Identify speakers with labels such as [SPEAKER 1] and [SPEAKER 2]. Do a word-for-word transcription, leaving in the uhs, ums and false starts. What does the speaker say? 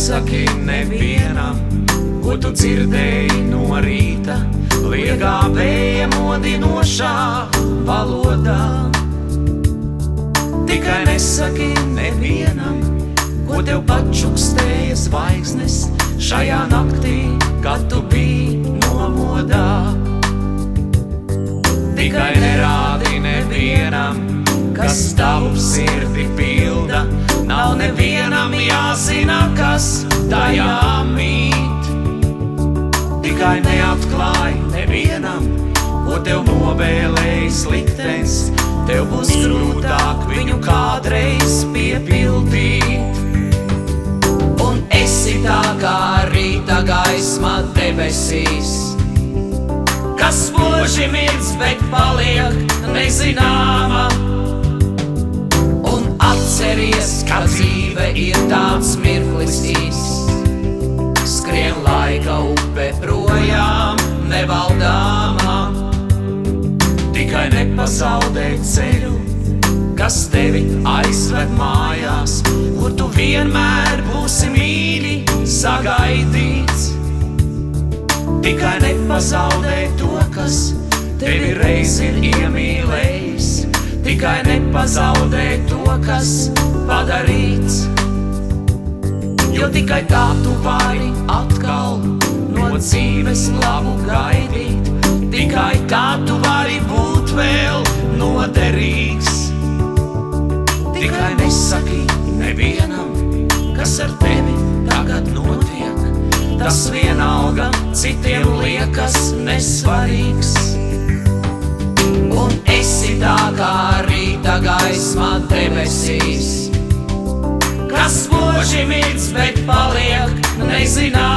[SPEAKER 1] nesaki nevienam, ko tu dzirdēji no rīta, liegā vēja modinošā valodā. Tikai nesaki nevienam, ko tev pačukstēja zvaigznes šajā naktī, kad tu biji nomodā. Tikai nerādi nevienam, kas tavu sirdi pilda, nav nevienam jāzina, kas tajā mīt. Tikai neatklāj nevienam, ko tev novēlējis liktenis, tev būs grūtāk viņu kādreiz piepildīt. Un esi tā kā rīta gaisma debesīs, kas spoži mirdz, bet paliek nezināma. Un atceries, ka dzīve ir tāds mirklis īsts, skrien laika upe projām nevaldāmā. Tikai nepazaudē ceļu, kas tevi aizved mājās, kur tu vienmēr būsi mīļi sagaidīts. Tikai nepazaudē to, kas tevi reiz ir iemīlējis, tikai nepazaudē to, kas padarīts. Jo tikai tā tu vari atkal no dzīves labu gaidīt, tikai tā tu vari būt vēl noderīgs. Tikai nesaki nevienam, kas ar tevi tagad notiek, tas vienalga citiem liekas nesvarīgs. Un esi tā kā rīta gaisma debesīs, kas spoži mirdz, bet paliek nezināma.